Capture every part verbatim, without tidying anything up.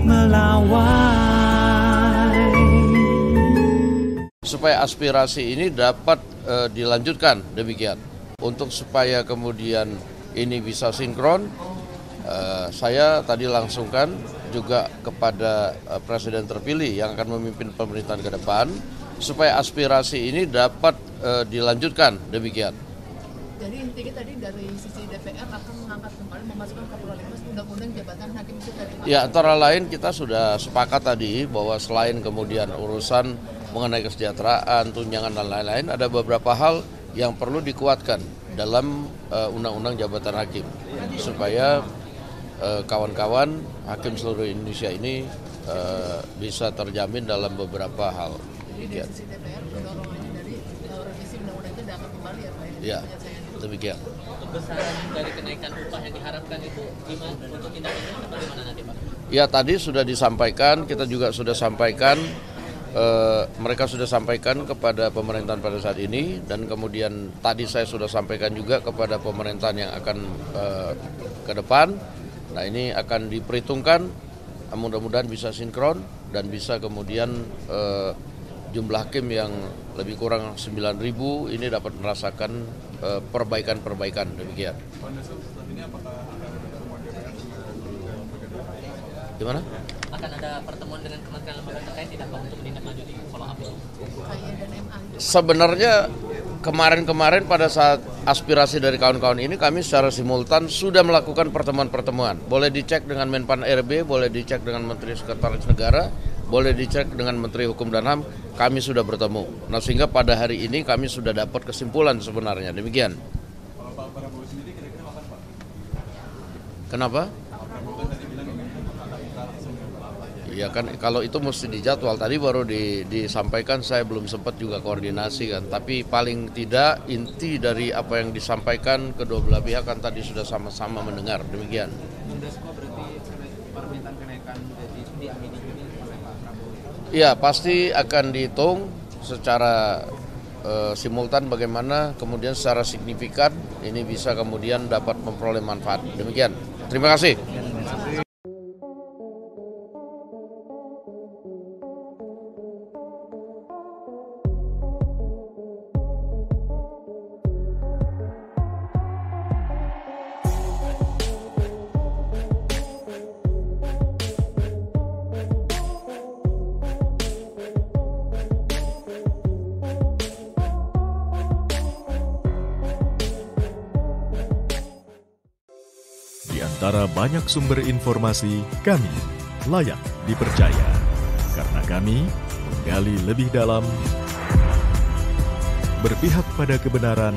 melawai. Supaya aspirasi ini dapat uh, dilanjutkan demikian. Untuk supaya kemudian ini bisa sinkron, uh, saya tadi langsungkan juga kepada uh, Presiden terpilih yang akan memimpin pemerintahan ke depan, supaya aspirasi ini dapat uh, dilanjutkan demikian. Jadi intinya tadi dari sisi D P R akan mengangkat kembali memasukkan ke prolegnas undang-undang jabatan hakim itu tadi. Ya, antara lain kita sudah sepakat tadi bahwa selain kemudian urusan mengenai kesejahteraan, tunjangan dan lain-lain, ada beberapa hal yang perlu dikuatkan dalam uh, undang-undang jabatan hakim supaya uh, kawan-kawan hakim seluruh Indonesia ini uh, bisa terjamin dalam beberapa hal. Jadi dari sisi D P R dorongannya dari uh, revisi undang-undang itu akan kembali ya Pak? Ya, demikian. Untuk besaran dari kenaikan upah yang diharapkan itu gimana untuk tindak lanjut atau gimana nanti Pak? Ya, tadi sudah disampaikan, kita juga sudah sampaikan, eh, mereka sudah sampaikan kepada pemerintahan pada saat ini, dan kemudian tadi saya sudah sampaikan juga kepada pemerintahan yang akan eh, ke depan. Nah, ini akan diperhitungkan, mudah-mudahan bisa sinkron dan bisa kemudian eh, jumlah hakim yang lebih kurang sembilan ribu ini dapat merasakan uh, perbaikan-perbaikan demikian. Gimana? Akan ada pertemuan dengan kementerian lembaga terkait tidak Pak untuk menindaklanjuti follow up itu? Sebenarnya kemarin-kemarin pada saat aspirasi dari kawan-kawan ini kami secara simultan sudah melakukan pertemuan-pertemuan. Boleh dicek dengan Menpan R B, boleh dicek dengan Menteri Sekretaris Negara, boleh dicek dengan Menteri Hukum dan H A M, kami sudah bertemu. Nah, sehingga pada hari ini kami sudah dapat kesimpulan sebenarnya, demikian. Kenapa? Ya kan, kalau itu mesti dijadwal. Tadi baru di, disampaikan, saya belum sempat juga koordinasi kan. Tapi paling tidak inti dari apa yang disampaikan kedua belah pihak kan tadi sudah sama-sama mendengar, demikian. Permintaan kenaikan gaji diamini juga oleh Pak Prabowo. Iya, pasti akan dihitung secara uh, simultan bagaimana kemudian secara signifikan ini bisa kemudian dapat memperoleh manfaat. Demikian. Terima kasih. Di antara banyak sumber informasi, kami layak dipercaya. Karena kami menggali lebih dalam, berpihak pada kebenaran,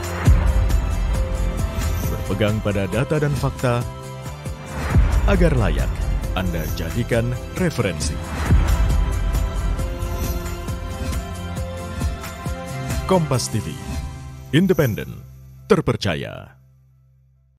berpegang pada data dan fakta, agar layak Anda jadikan referensi. Kompas T V, independen, terpercaya.